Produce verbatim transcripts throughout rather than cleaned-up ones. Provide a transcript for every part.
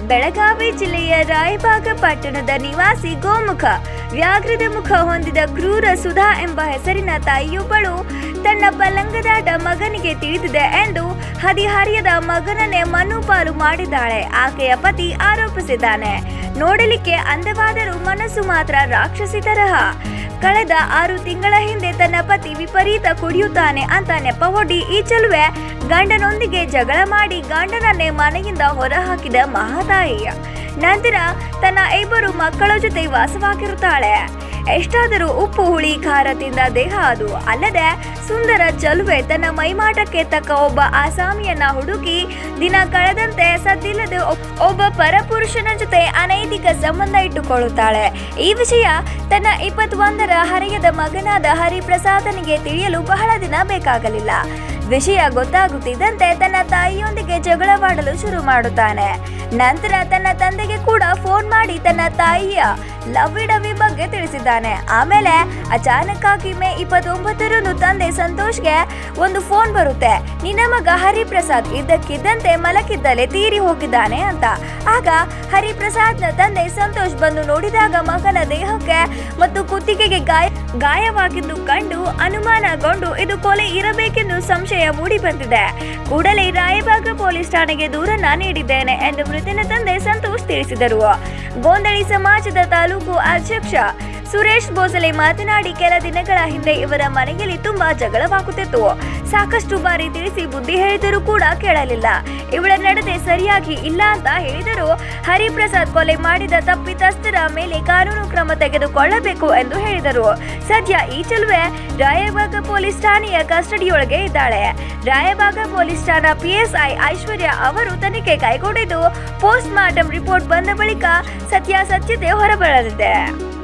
ಬೆಳಗಾವಿ ಜಿಲ್ಲೆಯ ರಾಯಬಾಗ ಪಟ್ಟಣದ ನಿವಾಸಿ ಗೋಮುಖ ವ್ಯಾಘ್ರದ ಮುಖ ಹೊಂದಿದ ಕ್ರೂರ ಸುಧಾ ಎಂಬ ಹೆಸರಿನ ತಾಯಿಯೊಬ್ಬಳು ತನ್ನ ಪಲ್ಲಂಗದಾಟ ಮಗನಿಗೆ ತಿಳಿದಿದೆ ಎಂದು ಹದಿಹರಿಯದ ಮಗನನ್ನೇ ಮನುಪಾಲು ಮಾಡಿದ್ದಾಳೆ. ಆಕೆಯ ಪತಿ ಆರೋಪಿಸಿದ್ದಾನೆ. ನೋಡಲಿಕ್ಕೆ ಅಂದವಾದರೂ ಮನಸ್ಸು ಮಾತ್ರ ರಾಕ್ಷಸಿ ತರಹ. ಕಳೆದ ಆರು ತಿಂಗಳ ಹಿಂದೆ ತನ್ನ ಪತಿ ವಿಪರೀತ ಕುಡಿಯುತ್ತಾನೆ ಅಂತ ನೆಪವೊಡ್ಡಿ ಈ ಚೆಲುವೆ ಗಂಡನೊಂದಿಗೆ ಜಗಳ ಮಾಡಿ ಗಂಡನನ್ನೇ ಮನೆಯಿಂದ ಹೊರಹಾಕಿದ ಮಹಾತಾಯಿಯ ನಂತರ ತನ್ನ ಇಬ್ಬರು ಮಕ್ಕಳ ಜೊತೆ ವಾಸವಾಗಿರುತ್ತಾಳೆ. ಎಷ್ಟಾದರೂ ಉಪ್ಪು ಹುಳಿ ಖಾರ ತಿಂದ ದೇಹ ಅದು. ಅಲ್ಲದೆ ಸುಂದರ ಚೆಲುವೆ ತನ್ನ ಮೈಮಾಟಕ್ಕೆ ತಕ್ಕ ಒಬ್ಬ ಆಸಾಮಿಯನ್ನ ಹುಡುಕಿ ದಿನ ಕಳೆದಂತೆ ಸದ್ದಿಲ್ಲದೆ ಒಬ್ಬ ಪರಪುರುಷನ ಜೊತೆ ಅನೈತಿಕ ಸಂಬಂಧ ಇಟ್ಟುಕೊಳ್ಳುತ್ತಾಳೆ. ಈ ವಿಷಯ ತನ್ನ ಇಪ್ಪತ್ತೊಂದರ ಹರೆಯದ ಮಗನಾದ ಹರಿಪ್ರಸಾದನಿಗೆ ತಿಳಿಯಲು ಬಹಳ ದಿನ ಬೇಕಾಗಲಿಲ್ಲ. ವಿಷಯ ಗೊತ್ತಾಗುತ್ತಿದ್ದಂತೆ ತನ್ನ ತಾಯಿಯೊಂದಿಗೆ ಜಗಳವಾಡಲು ಶುರು ಮಾಡುತ್ತಾನೆ. ನಂತರ ತನ್ನ ತಂದೆಗೆ ಕೂಡ ಫೋನ್ ಮಾಡಿ ತನ್ನ ತಾಯಿಯ ಲವ್ವಿ ಡವ್ವಿ ಬಗ್ಗೆ ತಿಳಿಸಿದ್ದಾನೆ. ಆಮೇಲೆ ಅಚಾನಕ್ಕಾಗಿ ಮೇ ಇಪ್ಪತ್ತೊಂಬತ್ತರಂದು ತಂದೆ ಸಂತೋಷ್ಗೆ ಒಂದು ಫೋನ್ ಬರುತ್ತೆ. ನಿನ್ನ ಮಗ ಹರಿಪ್ರಸಾದ್ ಇದ್ದಕ್ಕಿದ್ದಂತೆ ಮಲಕಿದ್ದಲೇ ತೀರಿ ಹೋಗಿದ್ದಾನೆ ಅಂತ. ಆಗ ಹರಿಪ್ರಸಾದ್ನ ತಂದೆ ಸಂತೋಷ್ ಬಂದು ನೋಡಿದಾಗ ಮಗನ ದೇಹಕ್ಕೆ ಮತ್ತು ಕುತ್ತಿಗೆಗೆ ಗಾಯ ಗಾಯವಾಗಿದ್ದು ಕಂಡು ಅನುಮಾನಗೊಂಡು ಇದು ಕೊಲೆ ಇರಬೇಕೆಂದು ಸಂಶಯ ಮೂಡಿ ಬಂದಿದೆ. ಕೂಡಲೇ ರಾಯಬಾಗ ಪೊಲೀಸ್ ಠಾಣೆಗೆ ದೂರನ್ನ ನೀಡಿದ್ದೇನೆ ಎಂದು ಮೃತನ ತಂದೆ ಸಂತೋಷ್ ತಿಳಿಸಿದರು. ಗೋಂದಳಿ ಸಮಾಜದ ತಾಲೂಕು ಅಧ್ಯಕ್ಷ ಸುರೇಶ್ ಬೋಸಲೆ ಮಾತನಾಡಿ, ಕೆಲ ದಿನಗಳ ಹಿಂದೆ ಇವರ ಮನೆಯಲ್ಲಿ ತುಂಬಾ ಜಗಳವಾಗುತ್ತಿತ್ತು. ಸಾಕಷ್ಟು ಬಾರಿ ತಿಳಿಸಿ ಬುದ್ಧಿ ಹೇಳಿದರೂ ಕೂಡ ಕೇಳಲಿಲ್ಲ. ಇವಳ ನಡತೆ ಸರಿಯಾಗಿ ಇಲ್ಲ ಅಂತ ಹೇಳಿದರು. ಹರಿಪ್ರಸಾದ್ ಕೊಲೆ ಮಾಡಿದ ತಪ್ಪಿತಸ್ಥರ ಮೇಲೆ ಕಾನೂನು ಕ್ರಮ ತೆಗೆದುಕೊಳ್ಳಬೇಕು ಎಂದು ಹೇಳಿದರು. ಸದ್ಯ ಈ ಚೆಲುವೆ ರಾಯಬಾಗ ಪೊಲೀಸ್ ಠಾಣೆಯ ಕಸ್ಟಡಿಯೊಳಗೆ ಇದ್ದಾಳೆ. ರಾಯಬಾಗ ಪೊಲೀಸ್ ಠಾಣಾ ಪಿಎಸ್ಐ ಐಶ್ವರ್ಯ ಅವರು ತನಿಖೆ ಕೈಗೊಂಡಿದ್ದು ಪೋಸ್ಟ್ ಮಾರ್ಟಂ ರಿಪೋರ್ಟ್ ಬಂದ ಬಳಿಕ ಸತ್ಯಾಸತ್ಯತೆ ಹೊರಬರಲಿದೆ.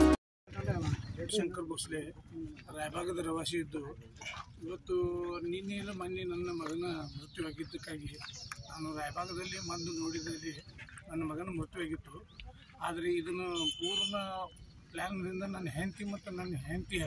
ಶಂಕರ್ ಭೋಸ್ಲೆ ರಾಯಬಾಗದ ರವಾಸಿ ಇದ್ದು ಇವತ್ತು ನಿನ್ನೆ ಮೊನ್ನೆ ನನ್ನ ಮಗನ ಮೃತ್ಯುವಾಗಿದ್ದಕ್ಕಾಗಿ ನಾನು ರಾಯಬಾಗದಲ್ಲಿ ಬಂದು ನೋಡಿದಲ್ಲಿ ನನ್ನ ಮಗನ ಮೃತ್ಯುವಾಗಿತ್ತು. ಆದರೆ ಇದನ್ನು ಪೂರ್ಣ ಪ್ಲ್ಯಾನ್ನಿಂದ ನನ್ನ ಹೆಂಡತಿ ಮತ್ತು ನನ್ನ ಹೆಂಡತಿಯ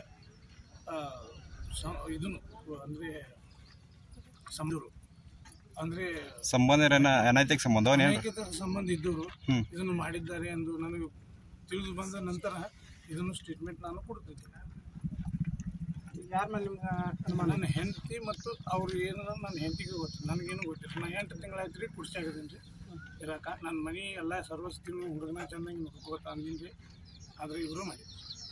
ಇದನ್ನು ಅಂದರೆ ಸಂಬಂಧರು ಅಂದರೆ ಸಂಬಂಧ ಅನೈತಿಕ ಸಂಬಂಧ ಅನೈತಿಕ ಸಂಬಂಧ ಇದ್ದವರು ಇದನ್ನು ಮಾಡಿದ್ದಾರೆ ಎಂದು ನನಗೆ ತಿಳಿದು ಬಂದ ನಂತರ ಇದನ್ನು ಸ್ಟೇಟ್ಮೆಂಟ್ ನಾನು ಕೊಡ್ತಿದ್ದೆ. ಯಾರ ಮೇಲೆ ನನ್ನ ಹೆಂಡತಿ ಮತ್ತು ಅವ್ರು ಏನದ ನನ್ನ ಹೆಂಡತಿಗೆ ಗೊತ್ತು, ನನಗೇನು ಗೊತ್ತಿಲ್ಲ. ನಾನು ಎಂಟು ತಿಂಗಳಾಯ್ತು ರೀ ಕುರ್ಚಿ ಆಗಿದ್ದೀನಿ ರೀ ಇರೋಕೆ. ನನ್ನ ಮನೆ ಎಲ್ಲ ಸರ್ವಸ್ತಿನೂ ಹುಡುಗನ ಚೆನ್ನಾಗಿ ನೋಡ್ಕೋತ ಅಂದಿನಿ ರೀ. ಆದರೆ ಇವರು ಮಾಡಿ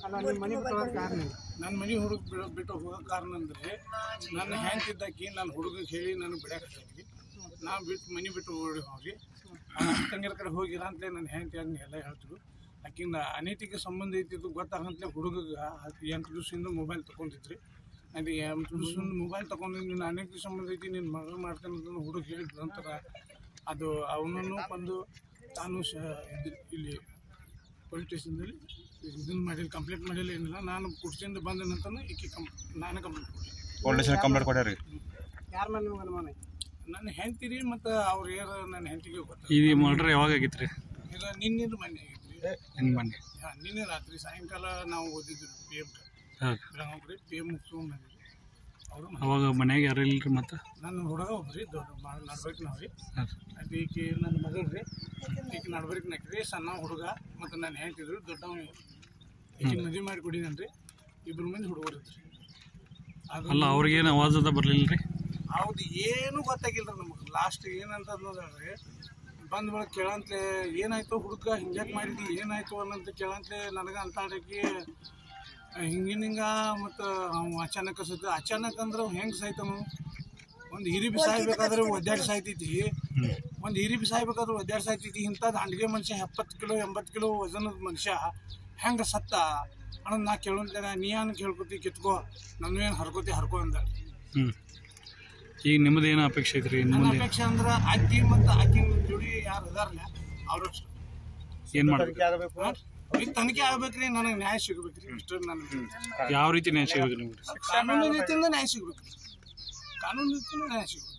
ನನ್ನ ಮನೆ ಹುಡುಗ ಬಿಟ್ಟು ಹೋಗೋ ಕಾರಣ ಅಂದರೆ ನನ್ನ ಹೆಂಡತಿದ್ದಾಕಿ ನನ್ನ ಹುಡುಗಗೆ ಹೇಳಿ ನನಗೆ ಬಿಡಾಕತ್ತೀವಿ. ನಾವು ಬಿಟ್ಟು ಮನೆ ಬಿಟ್ಟು ಓಡಿ ಹೋಗಿ ತಂಗಿರ ಕಡೆ ಹೋಗಿರ ಅಂತಲೇ ನನ್ನ ಹೆಂಡತಿ ಹಂಗೆ ಎಲ್ಲ ಹೇಳ್ತಿದ್ರು. ಆಕಿಂದ ಅನೈತಿಕ ಸಂಬಂಧ ಐತಿದ್ದು ಗೊತ್ತಾಗಂತಲೇ ಹುಡುಗಗೆ ಎಂಟು ದಿವಸದಿಂದ ಮೊಬೈಲ್ ತೊಗೊಂಡಿದ್ರಿ. ಅದು ಎಂಟು ದಿವಸದಿಂದ ಮೊಬೈಲ್ ತೊಗೊಂಡು ನೀನು ಅನೈತಿಕ ಸಂಬಂಧ ಐತಿ ನೀನು ಮಗಳು ಮಾಡ್ತೇನೆ ಅಂತ ಹುಡುಗ ಹೇಳಿದ ನಂತರ ಅದು ಅವನನ್ನು ಬಂದು ತಾನು ಶ ಇಲ್ಲಿ ಪೊಲೀಸ್ ಸ್ಟೇಷನ್ದಲ್ಲಿ ಇದನ್ನು ಮಾಡಿಲ್ಲ, ಕಂಪ್ಲೇಂಟ್ ಮಾಡಿಲ್ಲ, ಏನಿಲ್ಲ. ನಾನು ಕುರ್ಚಿಯಿಂದ ಬಂದ ನಂತರ ಈಕೆ ಕಂ ನಾನು ಕಂಪ್ಲೇಂಟ್ ಕೊಡಿ ಪೊಲೀಸ್ ಕಂಪ್ಲೇಂಟ್ ಕೊಡ್ಯಾರಿ. ಯಾರ ಮೇಲೆ ನಿಮ್ಮ ಅನುಮಾನ? ನನ್ನ ಹೆಂಡತಿ ರೀ ಮತ್ತು ಅವ್ರು ಯಾರು ನನ್ನ ಹೆಂಡತಿಗೆ ಗೊತ್ತ. ಇದು ಮರ್ಡರ್ ಯಾವಾಗ ಆಗಿತ್ತು ರೀ? ಇದು ನಿನ್ನೆ ಮನೆ ಆಗಿತ್ತು ರೀ. ಹೆಂಗೆ ಬನ್ನಿ ಹಾಂ ನಿನ್ನೆ ರಾತ್ರಿ ಸಾಯಂಕಾಲ ನಾವು ಓದಿದ್ವಿ ಪಿ ಎಮ್ ಹಾಂ ಬೆಳಗಾವಿ ಪಿ ಎಮ್ ಮುಗಿಸ್ಕೊಂಡು ಅವರು ಅವಾಗ ಮನ್ಯಾಗ ಯಾರು ಇಲ್ಲ ರೀ? ಮತ್ತು ನನ್ನ ಹುಡುಗ ಒಬ್ರಿ ದೊಡ್ಡ ನಡ್ಬೇಕು ನಾವು ರೀ. ಹಾಂ ಅದು ಈಕೆ ನನ್ನ ಮಗಳು ರೀ. ಈಕೆ ನಡ್ಬೇಕು ನಾಕ್ರಿ ಸಣ್ಣ ಹುಡುಗ ಮತ್ತು ನನ್ನ ಹೆಂಡತಿದ್ರು ದೊಡ್ಡವ. ಈಕೆ ಮದುವೆ ಮಾಡಿ ಕೊಡಿದನ್ ರೀ. ಇಬ್ಬರು ಮಂದಿ ಹುಡುಗರು ಇದ್ರಿ. ಅಲ್ಲ ಅವ್ರಿಗೇನು ಆವಾಜ್ ಅದ ಬರಲಿಲ್ಲ ರೀ? ಹೌದು, ಏನೂ ಗೊತ್ತಾಗಿಲ್ಲ ರೀ ನಮಗೆ. ಲಾಸ್ಟ್ ಏನಂತ ಅನ್ನೋದ್ರಿ ಬಂದ ಬಳಿಕ ಕೇಳಂತಲೇ ಏನಾಯ್ತು ಹುಡುಗ ಹಿಂಗ್ಯಾಕೆ ಮಾಡಿದ್ವಿ ಏನಾಯ್ತು ಅನ್ನೋಂತ ಕೇಳಂತಲೇ ನನಗೆ ಅಂತಾಡಕ್ಕೆ ಹಿಂಗಿನ ಹಿಂಗ ಮತ್ತು ಅವು ಅಚಾನಕ್ ಸತ್ತ. ಅಚಾನಕ್ ಅಂದ್ರೆ ಹೆಂಗೆ ಸಾಯ್ತಾನು? ಒಂದು ಹಿರಿಬಿ ಸಾಯ್ಬೇಕಾದ್ರೆ ಒದ್ದಾಡಿ ಸಾಯ್ತೈತಿ, ಒಂದು ಹಿರಿಬಿ ಸಾಯ್ಬೇಕಾದ್ರೆ ಒದ್ದಾಡಿ ಸಾಯ್ತೈತಿ. ಇಂಥದ್ದು ಅಂಡಿಗೆ ಮನುಷ್ಯ ಎಪ್ಪತ್ತು ಕಿಲೋ ಎಂಬತ್ತು ಕಿಲೋ ವಜನದ ಮನುಷ್ಯ ಹೆಂಗೆ ಸತ್ತ ಅನ್ನೋದು ನಾ ಕೇಳೋಂತಾಗ ನೀ ಏನು ಕೇಳ್ಕೊತಿ ಕಿತ್ಕೋ, ನಾನು ಏನು ಹರ್ಕೋತಿ ಹರ್ಕೋ ಅಂದ. ಹ್ಞೂ ಈಗ ನಿಮ್ಮದು ಏನು ಅಪೇಕ್ಷೆ ಐತ್ರಿ? ನನ್ನ ಅಪೇಕ್ಷೆ ಅಂದ್ರೆ ಅಕ್ಕಿ ಮತ್ತು ಅಕ್ಕಿ ಜೋಡಿ ಯಾರು ಅದಾರಲ್ಲ ಅವರು ಏನು ಮಾಡ್ಬೇಕು? ಈಗ ತನಿಖೆ ಆಗ್ಬೇಕ್ರಿ, ನನಗೆ ನ್ಯಾಯ ಸಿಗ್ಬೇಕ್ರಿ. ಇಷ್ಟು ನನಗೆ ಯಾವ ರೀತಿ ನ್ಯಾಯ ಸಿಗ್ಬೇಕು ನಿಮ್ಗೆ? ಕಾನೂನು ರೀತಿಯಿಂದ ನ್ಯಾಯ ಸಿಗ್ಬೇಕ್ರಿ. ಕಾನೂನು ರೀತಿಯಿಂದ ನ್ಯಾಯ ಸಿಗ್ಬೇಕು.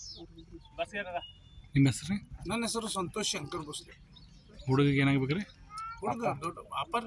ನಿಮ್ಮ ಹೆಸರು ರೀ? ನನ್ನ ಹೆಸರು ಸಂತೋಷ್ ಶಂಕರ್ ಭೋಸ್ಲೆ. ಹುಡುಗಿಗೆ ಏನಾಗಬೇಕು ರೀ? ಹುಡುಗ ದೊಡ್ಡ ಅಪ್ಪರ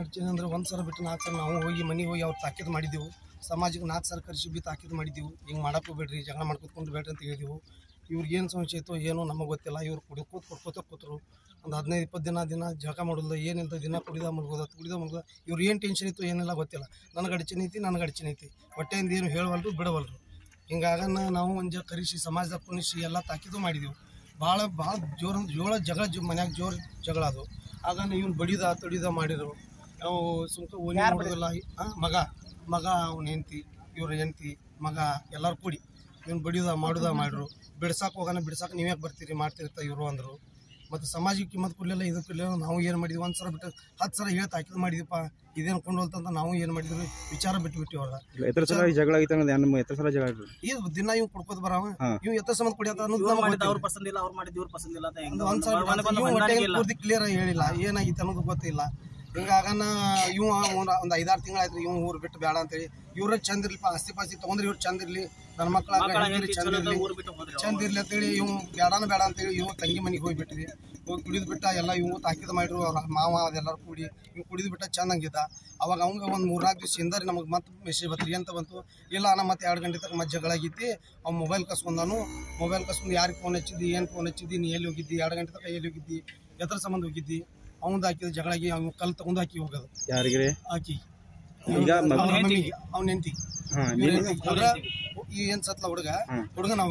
ಗಡ್ಚಿನ ಅಂದ್ರೆ ಒಂದು ಸಲ ಬಿಟ್ಟು ನಾಲ್ಕು ಸಲ ನಾವು ಹೋಗಿ ಮನೆಗೆ ಹೋಗಿ ಅವ್ರು ತಾಕೀತು ಮಾಡಿದ್ದೆವು. ಸಮಾಜಕ್ಕೆ ನಾಲ್ಕು ಸಲ ಕರೆಸಿ ಬಿ ತಾಕೀತು ಮಾಡಿದ್ದೆವು. ಹಿಂಗೆ ಮಾಡಕ್ಕೆ ಹೋಗ್ಬೇಡ್ರಿ, ಜಗಳ ಮಾಡ್ಕೊತ್ಕೊಂಡು ಬೇಡ್ರಿ ಅಂತ ಹೇಳಿದೆವು. ಇವ್ರಿಗೆ ಏನು ಸಮಸ್ಯೆ ಇತ್ತು ಏನೋ ನಮಗೆ ಗೊತ್ತಿಲ್ಲ. ಇವ್ರು ಕುಡಿಕೋತ ಕೊಡ್ಕೋತ ಕೂತರು. ಒಂದು ಹದಿನೈದು ಇಪ್ಪತ್ತು ದಿನ ದಿನ ಜಳಕ ಮಾಡೋದಿಲ್ಲ, ಏನಿಲ್ಲ, ದಿನ ಕುಡಿದ ಮುಳುಗೋದ ಕುಡಿದ ಮುಳುಗೋದ. ಇವ್ರು ಏನು ಟೆನ್ಷನ್ ಇತ್ತು ಏನೆಲ್ಲ ಗೊತ್ತಿಲ್ಲ. ನನಗೆ ಅಡಚಣೆ ಐತಿ ನನಗೆ ಅಡಚಣೆ ಐತಿ ಹೊಟ್ಟೆಯಿಂದ ಏನು ಹೇಳವಲ್ರು ಬಿಡವಲ್ರು. ಹಿಂಗಾಗನ್ನ ನಾವು ಒಂದು ಕರೆಸಿ ಸಮಾಜದಾಗ ಕುಣಿಸಿ ಎಲ್ಲ ತಾಕೀತು ಮಾಡಿದೆವು. ಭಾಳ ಭಾಳ ಜೋರ ಜೋಳ ಜಗಳ ಜೋ ಮನ್ಯಾಗ ಜೋರು ಜಗಳ ಅದು. ಆಗ ಇವ್ನು ಬಡಿದ ತಡಿದ ಮಾಡಿರು. ನಾವು ಸುಮ್ಕ ಓಣಿ ಮಾಡೋದಿಲ್ಲ. ಮಗ ಮಗ ಅವ್ನ ಹೆಂಡ್ತಿ, ಇವ್ರ ಹೆಂಡ್ತಿ, ಮಗ ಎಲ್ಲರೂ ಕೂಡಿ ಇವ್ನು ಬಡಿದ ಮಾಡುದ ಮಾಡಿರು. ಬಿಡ್ಸಾಕೆ ಹೋಗೋಣ, ಬಿಡ್ಸಾಕೆ ನೀವು ಯಾಕೆ ಬರ್ತೀರಿ ಮಾಡ್ತಿರ್ತಾ ಇವರು ಅಂದರು. ಮತ್ತು ಸಮಾಜಕ್ಕೆ ಕಿಮ್ಮತ್ ಕೊಡಲಿಲ್ಲ, ಇದಕ್ಕಿಲ್ಲ. ನಾವು ಏನು ಮಾಡಿದ್ವಿ, ಒಂದು ಸಲ ಬಿಟ್ಟು ಹತ್ತು ಸಲ ಹೇಳಿ ತಾಕೀತು ಮಾಡಿದೀಪ. ಇದೇನು ಕೊಂಡು ಹೋಲ್ತಂತ ನಾವು ಏನು ಮಾಡಿದ್ವಿ, ವಿಚಾರ ಬಿಟ್ಟು ಬಿಟ್ಟು ಅವ್ರ ಎತ್ತರ ಸಲ ಜಗಳ ಆಗಿತ್ತು ನಮ್ಮ ಎತ್ತರ ಸಲ ಜಗಳ ಇದು ದಿನ ಇವ್ ಕೊಡ್ಕೋತ ಬರವ ಇವ್ ಎತ್ತ ಸಂಬಂಧ ಕುಡಿಯತ್ತ ಅನ್ನೋದು ಅವ್ರ ಪಸಂದಿಲ್ಲ, ಅವ್ರು ಮಾಡಿದ್ದು ಇವ್ರ ಪಸಂದಿಲ್ಲ ಅಂತ ಒಂದ್ಸಲ ಪೂರ್ತಿ ಕ್ಲಿಯರ್ ಆಗಿ ಹೇಳಿಲ್ಲ, ಏನಾಗಿತ್ತು ಅನ್ನೋದು ಗೊತ್ತಿಲ್ಲ. ಹಿಂಗಾಗನ ಇವ್ ಒಂದು ಐದಾರು ತಿಂಗಳಾಯ್ತು ಇವ್ ಊರು ಬಿಟ್ಟು ಬೇಡ ಅಂತೇಳಿ. ಇವ್ರ ಚಂದ ಇರ್ಲಿಪ್ಪ, ಆಸ್ತಿ ಪಾಸ್ತಿ ತಗೊಂಡ್ರಿ ಇವ್ರು ಚಂದ ಇರ್ಲಿ, ನನ್ನ ಮಕ್ಕಳ ಚಂದ ಇರ್ಲಿ ಚಂದ ಇರ್ಲಿ ಅಂತೇಳಿ ಇವ್ ಬೇಡಾನ ಬೇಡ ಅಂತೇಳಿ ಇವ್ ತಂಗಿ ಮನೆಗೆ ಹೋಗಿಬಿಟ್ಟಿವಿ. ಹೋಗಿ ಕುಡಿದು ಬಿಟ್ಟ ಎಲ್ಲ ಇವ್ ತಾಕಿದ ಮಾಡಿರು. ಅವ್ರ ಮಾವ ಅದೆಲ್ಲರೂ ಕೂಡಿ ಇವ್ ಕುಡಿದು ಬಿಟ್ಟ ಚಂದಂಗಿದ್ದ. ಅವಾಗ ಅವಂಗ ಒಂದು ಮೂರ್ನಾಲ್ಕು ದಿವಸ ಹಿಂದಾರಿ ನಮಗೆ ಮತ್ತೆ ಮೆಸೇಜ್ ಬತ್ರಿ ಅಂತ ಬಂತು. ಇಲ್ಲ ನಮ್ಮ ಮತ್ತೆ ಎರಡು ಗಂಟೆ ತನಕ ಮತ್ತೆ ಜಗಳಾಗಿತ್ತು. ಅವ್ನು ಮೊಬೈಲ್ ಕಸ್ಕೊಂಡಾನು. ಮೊಬೈಲ್ ಕಸ್ಕೊಂಡು ಯಾರಿಗೆ ಫೋನ್ ಹಚ್ಚಿದ್ದಿ, ಏನು ಫೋನ್ ಹಚ್ಚಿದ್ದಿ, ನೀ ಎಲ್ಲಿ ಹೋಗಿದ್ದಿ, ಎರಡು ಗಂಟೆ ತನಕ ಎಲ್ಲಿ ಹೋಗಿದ್ದಿ, ಎತ್ತರ ಸಂಬಂಧ ಹೋಗಿದ್ದಿ, ಅವ್ನು ಹಾಕಿದ ಜಗಳಾಗಿ ಅವ್ನು ಕಲ್ ತಗೊಂಡು ಹಾಕಿ ಹೋಗೋದು. ಯಾರಿಗೆ ಹಾಕಿ ಈಗ ಅವ್ನ ಹೆಂಡತಿ ಏನ್ ಸತ್ಲ ಹುಡುಗ ಹುಡುಗ ನಾವು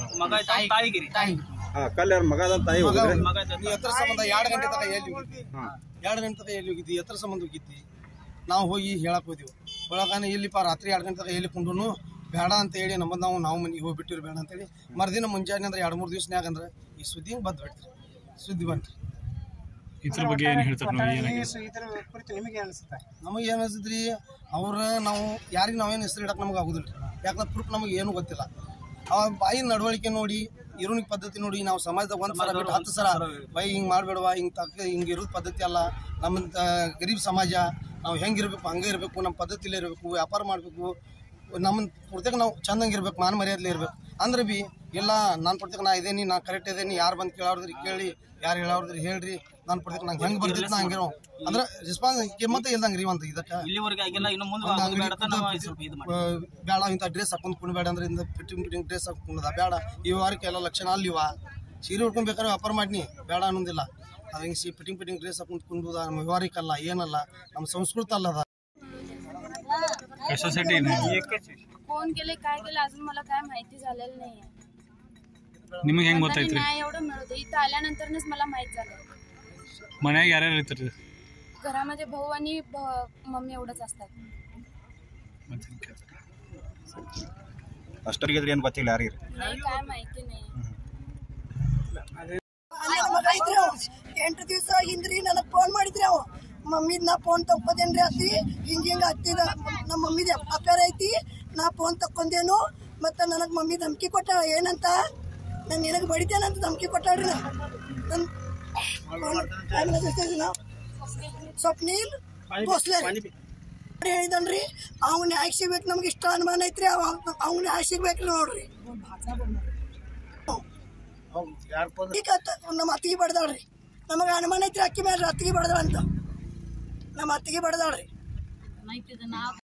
ಕಲ್ಯಾರ ಮಗ ತಾಯಿ ಎತ್ತರ ಸಂಬಂಧ ಎರಡು ಗಂಟೆ ತನಕ ಎಲ್ಲಿ ಹೋಗಿದ್ದಿ, ಎರಡು ಗಂಟೆ ತನಕ ಎಲ್ಲಿ ಹೋಗಿದ್ದಿ, ಎತ್ತರ ಸಂಬಂಧ ಹೋಗಿದ್ದಿ. ನಾವು ಹೋಗಿ ಹೇಳಕ್ ಹೋದಿವಿ. ಒಳಗಾನೆ ಇಲ್ಲಿಪ್ಪ ರಾತ್ರಿ ಎರಡು ಗಂಟೆ ತನಕ ಎಲ್ಲಿ ಕುಂಡ್ರು ಬೇಡ ಅಂತ ಹೇಳಿ ನಮ್ಮದು ನಾವು ನಾವು ಮನೆಗೆ ಹೋಗ್ಬಿಟ್ಟಿರಿ ಬೇಡ ಅಂತೇಳಿ. ಮರುದಿನ ಮುಂಜಾನೆ ಅಂದ್ರೆ ಎರಡು ಮೂರು ದಿವ್ಸನ್ಯಾಗ ಅಂದ್ರೆ ಈ ಸುದ್ದಿ ಬಂದು ಬಿಡ್ತೀರಿ. ಸುದ್ದಿ ಬಂತು. ಇದ್ರ ಬಗ್ಗೆ ಏನು ಹೇಳ್ತಾರೆ? ನಿಮಗೆ ಅನಿಸುತ್ತೆ? ನಮಗೆ ಏನು ಅನಿಸುತ್ರಿ, ಅವ್ರ ನಾವು ಯಾರಿಗೆ ನಾವೇನು ಹೆಸರು ಇಡಕ್ಕೆ ನಮ್ಗೆ ಆಗೋದಿಲ್ಲ. ಯಾಕಂದ್ರೆ ಪ್ರೂಫ್ ನಮಗೆ ಏನೂ ಗೊತ್ತಿಲ್ಲ. ಅವ ಬಾಯಿ ನಡವಳಿಕೆ ನೋಡಿ, ಇರೋನಿಗೆ ಪದ್ಧತಿ ನೋಡಿ ನಾವು ಸಮಾಜದಾಗ ಒಂದು ಸಲ ಬಿಟ್ಟು ಹತ್ತು ಸಲ ಬಾಯಿ ಹಿಂಗೆ ಮಾಡಬೇಡವಾ, ಹಿಂಗೆ ತಕ್ಕ ಹಿಂಗೆ ಇರೋದು ಪದ್ಧತಿ ಅಲ್ಲ. ನಮ್ಮ ಗರೀಬ್ ಸಮಾಜ, ನಾವು ಹೆಂಗಿರ್ಬೇಕು ಹಂಗೆ ಇರಬೇಕು, ನಮ್ಮ ಪದ್ಧತಿಲೇ ಇರಬೇಕು, ವ್ಯಾಪಾರ ಮಾಡಬೇಕು, ನಮ್ಮ ಪೂರ್ತಿಯಾಗ ನಾವು ಚಂದಂಗಿರ್ಬೇಕು, ಮಾನ ಮರ್ಯಾದಲೇ ಇರ್ಬೇಕು. ಅಂದ್ರೆ ಬಿ ಇಲ್ಲ ನಾನು ಪೂರ್ತಿಯಾಗ ನಾ ಇದೇನಿ, ನಾ ಕರೆಕ್ಟ್ ಇದೇನಿ, ಯಾರು ಬಂದು ಕೇಳೋದ್ರಿ ಕೇಳಿ, ಯಾರು ಹೇಳೋದ್ರಿ ಹೇಳ್ರಿ, ನಾನು ಪೂರ್ತಿಯಾಗ ನಂಗೆ ಹೆಂಗೆ ಬರ್ತಿತ್ತು ನಾ ಹಂಗಿರೋ ಅಂದ್ರೆ ರೆಸ್ಪಾನ್ಸ್ ಕಿಮ್ಮತ್ತ ಇಲ್ದಂಗೆ ರೀ. ಅಂತ ಇದಕ್ಕೆ ಬೇಡ ಇಂಥ ಡ್ರೆಸ್ ಹಾಕೊಂಡು ಕುಣ್ಬೇಡ ಅಂದ್ರೆ ಇಂದ ಫಿಟ್ಟಿಂಗ್ ಫಿಟ್ಟಿಂಗ್ ಡ್ರೆಸ್ ಹಾಕೊಂಡದ ಬೇಡ. ಈ ವಾರಕ್ಕೆ ಎಲ್ಲ ಲಕ್ಷಣ ಅಲ್ಲಿವ ಸೀರೆ ಉಟ್ಕೊಂಡ್ಬೇಕಾದ್ರೆ ವ್ಯಾಪಾರ ಮಾಡಿನಿ ಬೇಡ ಅನ್ನೋದಿಲ್ಲ. ಅದು ಹಿಂಗೆ ಸಿ ಫಿಟ್ಟಿಂಗ್ ಫಿಟ್ಟಿಂಗ್ ಡ್ರೆಸ್ ಹಾಕೊಂಡು ಕುಂಡುದ ನಮ್ಮ ವ್ಯವಹಾರಿಕಲ್ಲ, ಏನಲ್ಲ, ನಮ್ಮ संस्कृत अल्ला. कशासाठी फोन केले काय केलं अजून मला काय माहिती झालेलं नाहीये. ನಿಮಗೆ ಹೆಂಗ್ ಗೊತ್ತಾಯ್ತು? नाही एवढं मिळत इथं आल्यानंतरच मला माहित झालं. मन्याग यार इर्ತಾರೆ? घरामध्ये भाऊ आणि मम्मी एवढंच असतात. ಅಷ್ಟರಿಗೆ ಏನು ಗೊತ್ತಿಲ್ಲ ಯಾರಿಗೆ? नाही काय माहिती नाही. ಎಂಟು ದಿವಸ ಹಿಂದ್ರಿ ನನಗೆ ಫೋನ್ ಮಾಡಿದ್ರಿ. ಅವ ಮಮ್ಮಿದ್ ನಾ ಫೋನ್ ತಕ್ಕೋದೇನ್ರಿ ಅತ್ತಿ ಹಿಂಗೆ ಹಿಂಗೆ ಹತ್ತಿದ ನಮ್ಮ ಮಮ್ಮಿದ ಅಫೇರ್ ಐತಿ, ನಾ ಫೋನ್ ತಕ್ಕೊಂಡೇನು. ಮತ್ತು ನನಗೆ ಮಮ್ಮಿ ಧಮಕಿ ಕೊಟ್ಟಾಳ, ಏನಂತ ನಾನು ನಿನಗೆ ಬಡಿತೇನಂತ ಧಮಕಿ ಕೊಟ್ಟಾಳ್ರಿ. ನನ್ನ ಸ್ವಪ್ನಿಲ್ ಭೋಸ್ಲೆ ಹೇಳಿದನ್ರಿ. ಅವ್ನ ನ್ಯಾಯ ಸಿಗ್ಬೇಕು, ನಮ್ಗೆ ಇಷ್ಟ ಅನುಮಾನ ಐತ್ರಿ, ಅವ ಅವ್ನ ನ್ಯಾಯ ಸಿಗ್ಬೇಕ್ರಿ ನೋಡ್ರಿ. ಈಗ ನಮ್ಮ ಅತ್ತಿಗೆ ಬಡ್ದಾಳ್ರಿ, ನಮಗೆ ಅನುಮಾನ ಐತ್ರಿ ಅಕ್ಕಿ ಮೇಲೆ ಅತ್ತಿಗೆ ಬಡ್ದಾಳ ಅಂತ. ನಮ್ಮ ಅತ್ತಿಗೆ ಬಡ್ದಾಳ್ರಿ.